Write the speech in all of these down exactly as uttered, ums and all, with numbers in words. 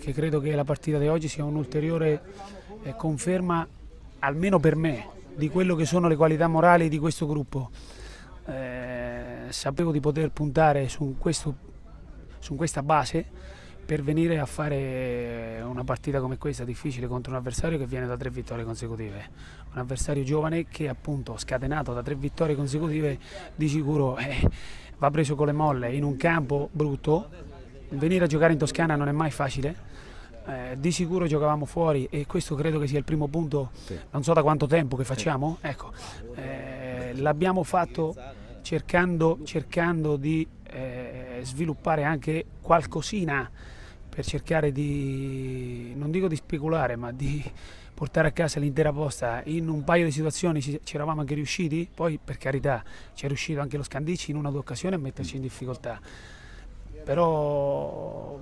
perché credo che la partita di oggi sia un'ulteriore eh, conferma, almeno per me, di quello che sono le qualità morali di questo gruppo. Eh, sapevo di poter puntare su, questo, su questa base per venire a fare una partita come questa difficile contro un avversario che viene da tre vittorie consecutive, un avversario giovane che appunto scatenato da tre vittorie consecutive di sicuro eh, va preso con le molle in un campo brutto. Venire a giocare in Toscana non è mai facile, eh, di sicuro giocavamo fuori e questo credo che sia il primo punto, sì. Non so da quanto tempo che facciamo, ecco, eh, l'abbiamo fatto cercando, cercando di eh, sviluppare anche qualcosina per cercare di, non dico di speculare, ma di portare a casa l'intera posta. In un paio di situazioni ci, ci eravamo anche riusciti, poi per carità ci è riuscito anche lo Scandicci in una o due occasioni a metterci in difficoltà, però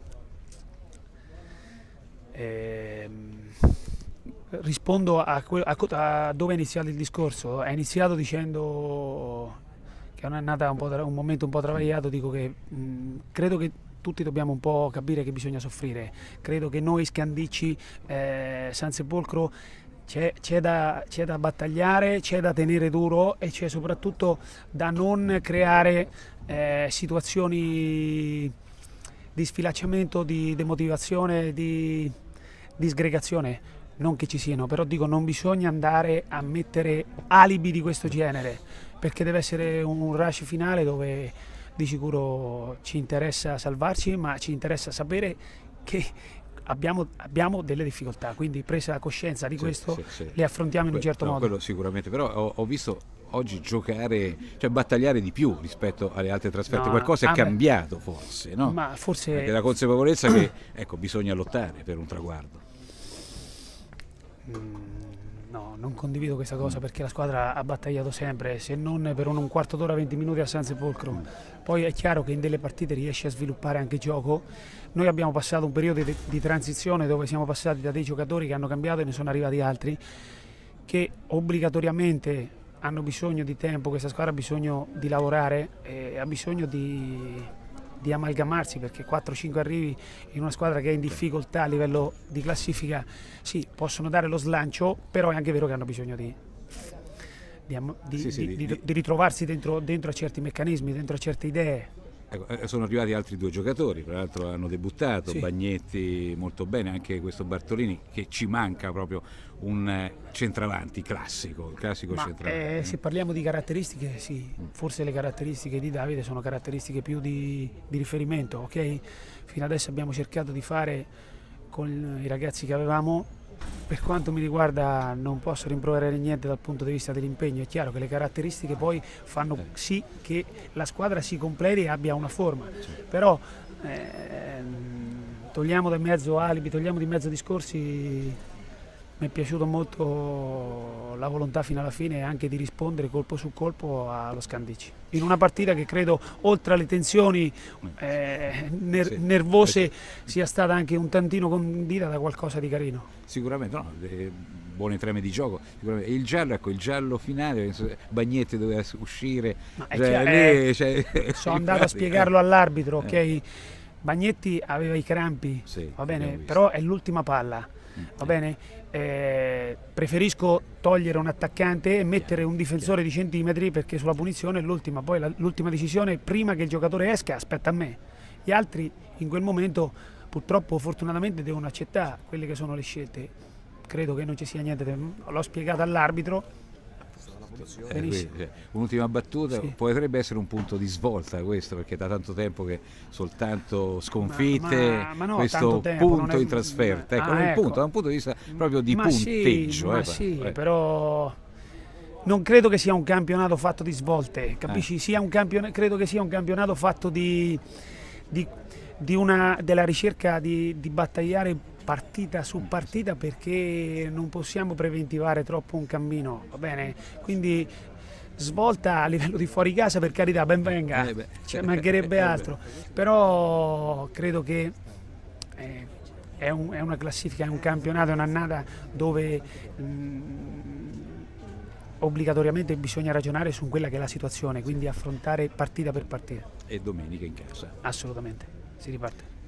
ehm, rispondo a, a, a dove è iniziato il discorso. È iniziato dicendo che è un'annata un, po', un momento un po' travagliato, dico che mh, credo che tutti dobbiamo un po' capire che bisogna soffrire. Credo che noi Scandicci, eh, San Sepolcro, c'è da, da battagliare, c'è da tenere duro e c'è soprattutto da non creare eh, situazioni di sfilacciamento, di demotivazione, di disgregazione. Non che ci siano, però dico non bisogna andare a mettere alibi di questo genere, perché deve essere un rush finale dove di sicuro ci interessa salvarci, ma ci interessa sapere che abbiamo, abbiamo delle difficoltà, quindi presa coscienza di questo sì, sì, sì. Le affrontiamo in un certo no, modo. Quello sicuramente, però ho, ho visto oggi giocare, cioè battagliare di più rispetto alle altre trasferte, no, qualcosa è cambiato forse, no? Ma forse... Perché la consapevolezza che ecco, bisogna lottare per un traguardo. Mm. No, non condivido questa cosa perché la squadra ha battagliato sempre, se non per un, un quarto d'ora, venti minuti a San Sepolcro. Poi è chiaro che in delle partite riesce a sviluppare anche gioco. Noi abbiamo passato un periodo di, di transizione dove siamo passati da dei giocatori che hanno cambiato e ne sono arrivati altri che obbligatoriamente hanno bisogno di tempo, questa squadra ha bisogno di lavorare e ha bisogno di... di amalgamarsi, perché quattro cinque arrivi in una squadra che è in difficoltà a livello di classifica sì, possono dare lo slancio, però è anche vero che hanno bisogno di, di, di, sì, sì, di, di, di ritrovarsi dentro, dentro a certi meccanismi, dentro a certe idee. Ecco, sono arrivati altri due giocatori, tra l'altro hanno debuttato, sì. Bagnetti molto bene, anche questo Bartolini, che ci manca proprio un centravanti classico, il classico Ma, centravanti. Eh, se parliamo di caratteristiche, sì, forse le caratteristiche di Davide sono caratteristiche più di, di riferimento, ok? Fino adesso abbiamo cercato di fare con i ragazzi che avevamo. Per quanto mi riguarda non posso rimproverare niente dal punto di vista dell'impegno, è chiaro che le caratteristiche poi fanno sì che la squadra si completi e abbia una forma, però ehm, togliamo di mezzo alibi, togliamo di mezzo discorsi, mi è piaciuto molto la volontà fino alla fine anche di rispondere colpo su colpo allo Scandicci, in una partita che credo oltre alle tensioni eh, ner nervose sia stata anche un tantino condita da qualcosa di carino. Sicuramente, no, buone trame di gioco, sicuramente. Il giallo, ecco, il giallo finale, penso, Bagnetti doveva uscire, cioè, lì, eh, cioè, sono andato a spiegarlo all'arbitro, ok? Eh. Bagnetti aveva i crampi, sì, va bene, però è l'ultima palla, va bene? Eh, preferisco togliere un attaccante e mettere un difensore di centimetri perché sulla punizione è l'ultima, poi l'ultima decisione prima che il giocatore esca aspetta a me, gli altri in quel momento purtroppo fortunatamente devono accettare quelle che sono le scelte, credo che non ci sia niente, l'ho spiegato all'arbitro. Eh, Un'ultima battuta, sì. Potrebbe essere un punto di svolta questo, perché da tanto tempo che soltanto sconfitte, ma, ma, ma no, questo tempo, punto è... in trasferta, ecco, ah, ecco. Punto, da un punto di vista proprio di ma punteggio. Sì, ma eh, sì, eh. però non credo che sia un campionato fatto di svolte, capisci? Eh. Sia un campionato, credo che sia un campionato fatto di, di, di una, della ricerca di, di battagliare partita su partita, perché non possiamo preventivare troppo un cammino, va bene? Quindi svolta a livello di fuori casa, per carità, ben venga, eh cioè, mancherebbe altro, però credo che eh, è, un, è una classifica, è un campionato, è un'annata dove mh, obbligatoriamente bisogna ragionare su quella che è la situazione, quindi affrontare partita per partita. E domenica in casa. Assolutamente, si riparte.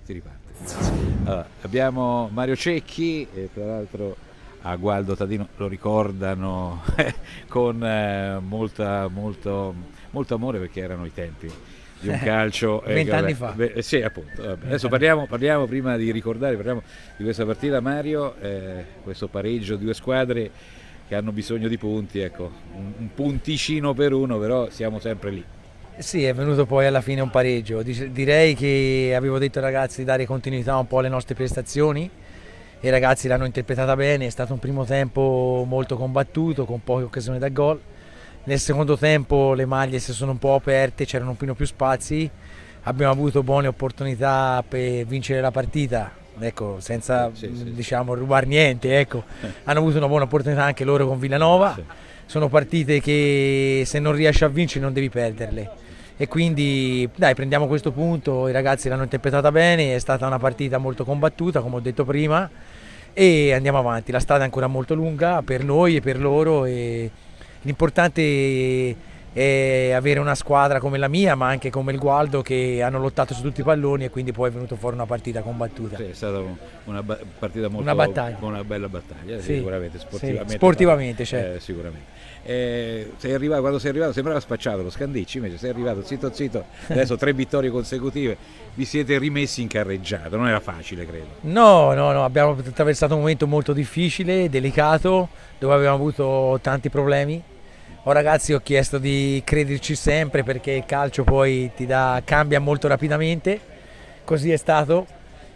si riparte. Allora, abbiamo Mario Cecchi e tra l'altro a Gualdo Tadino lo ricordano con eh, molta, molto, molto amore, perché erano i tempi di un calcio vent'anni fa. Beh, sì, appunto. Vabbè. Adesso parliamo, parliamo prima di ricordare, parliamo di questa partita, Mario, eh, questo pareggio di due squadre che hanno bisogno di punti, ecco, un, un punticino per uno, però siamo sempre lì. Sì, è venuto poi alla fine un pareggio. Direi che avevo detto ai ragazzi di dare continuità un po' alle nostre prestazioni e i ragazzi l'hanno interpretata bene. È stato un primo tempo molto combattuto, con poche occasioni da gol. Nel secondo tempo le maglie si sono un po' aperte, c'erano un po' più spazi, abbiamo avuto buone opportunità per vincere la partita, ecco, senza sì, sì, diciamo rubare niente, ecco. Hanno avuto una buona opportunità anche loro con Villanova. Sì. Sono partite che se non riesci a vincere non devi perderle. E quindi dai, prendiamo questo punto, i ragazzi l'hanno interpretata bene, è stata una partita molto combattuta come ho detto prima e andiamo avanti, la strada è ancora molto lunga per noi e per loro e l'importante è avere una squadra come la mia ma anche come il Gualdo che hanno lottato su tutti i palloni e quindi poi è venuto fuori una partita combattuta. Sì, è stata una partita molto una battaglia. Una bella battaglia, sì, sicuramente, sportivamente. Sì, sportivamente, certo. Eh, sicuramente. Eh, sei arrivato, quando sei arrivato sembrava spacciato lo Scandicci, invece sei arrivato zitto zitto, adesso tre vittorie consecutive, vi siete rimessi in carreggiata, non era facile credo. No, no, no, abbiamo attraversato un momento molto difficile, delicato, dove abbiamo avuto tanti problemi. Oh, ragazzi, ho chiesto di crederci sempre perché il calcio poi ti dà, cambia molto rapidamente, così è stato.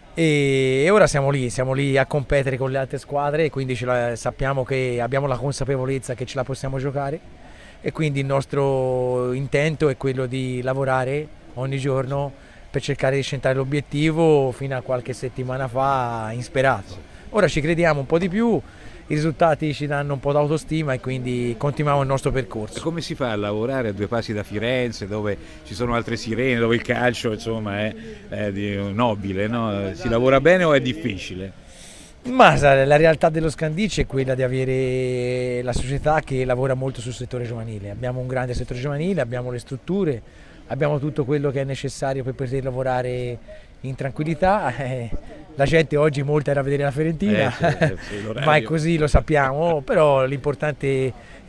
E ora siamo lì, siamo lì a competere con le altre squadre e quindi ce la, sappiamo che abbiamo la consapevolezza che ce la possiamo giocare e quindi il nostro intento è quello di lavorare ogni giorno per cercare di centrare l'obiettivo fino a qualche settimana fa insperato. Ora ci crediamo un po' di più, i risultati ci danno un po' d'autostima e quindi continuiamo il nostro percorso. Come si fa a lavorare a due passi da Firenze dove ci sono altre sirene, dove il calcio insomma è, è di, nobile, no? Si lavora bene o è difficile? Ma la realtà dello Scandicci è quella di avere la società che lavora molto sul settore giovanile. Abbiamo un grande settore giovanile, abbiamo le strutture, abbiamo tutto quello che è necessario per poter lavorare in tranquillità. La gente oggi molta era a vedere la Fiorentina, eh, sì, sì, ma è così, lo sappiamo, però l'importante è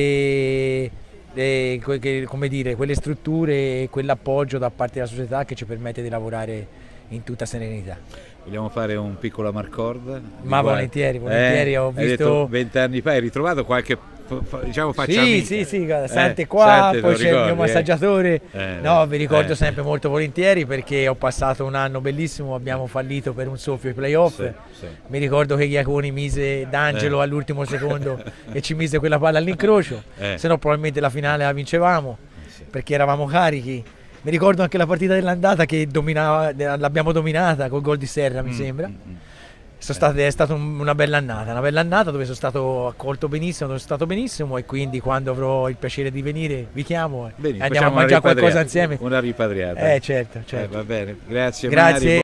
avere eh, come dire, quelle strutture e quell'appoggio da parte della società che ci permette di lavorare in tutta serenità. Vogliamo fare un piccolo Marcord? Ma volentieri, volentieri, eh, ho visto... vent'anni fa hai ritrovato qualche, diciamo, faccia sì, amica. Sì, sì, Sante qua, Sante, poi c'è il mio massaggiatore, eh, no, vi ricordo eh. sempre molto volentieri perché ho passato un anno bellissimo, abbiamo fallito per un soffio ai playoff, sì, sì. Mi ricordo che Iaconi mise D'Angelo eh. all'ultimo secondo e ci mise quella palla all'incrocio, eh. se no probabilmente la finale la vincevamo, sì. perché eravamo carichi. Mi ricordo anche la partita dell'andata che l'abbiamo dominata col gol di Serra, mi mm, sembra. Mm, mm. Sono state, è stata una bella annata, una bella annata dove sono stato accolto benissimo, dove sono stato benissimo e quindi quando avrò il piacere di venire vi chiamo e Bene, andiamo a mangiare qualcosa insieme. Una ripatriata. Eh certo, certo. Eh, va bene, grazie, grazie. Mario.